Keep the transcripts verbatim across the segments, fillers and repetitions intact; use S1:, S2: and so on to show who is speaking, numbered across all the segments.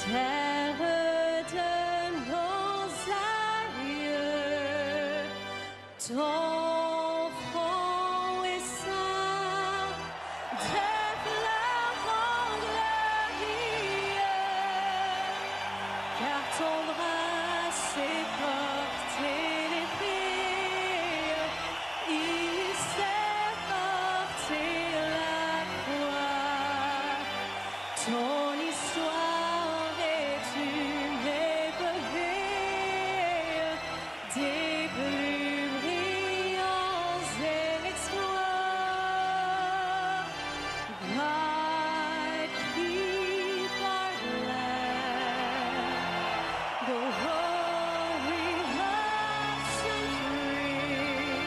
S1: terre de nos aïeux, ton front est saint de fleurs en glorieux, car ton bras s'est porté l'épée, il s'est porté la croix, ton histoire est une épopée des plus brillants exploits. God, keep our land, the holy hearts and free.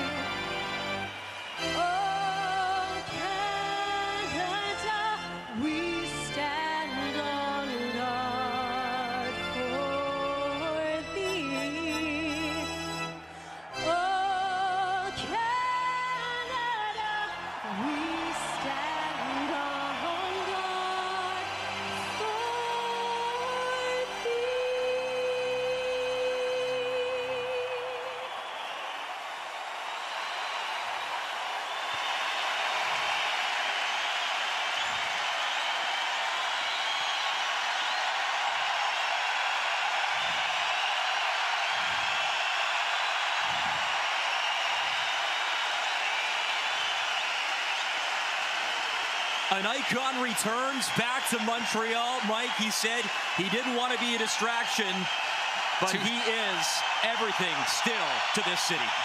S1: Oh, Canada, we stand on guard for thee. Oh, Canada, we stand on guard for thee.
S2: An icon returns back to Montreal. Mike, he said he didn't want to be a distraction, but he is everything still to this city.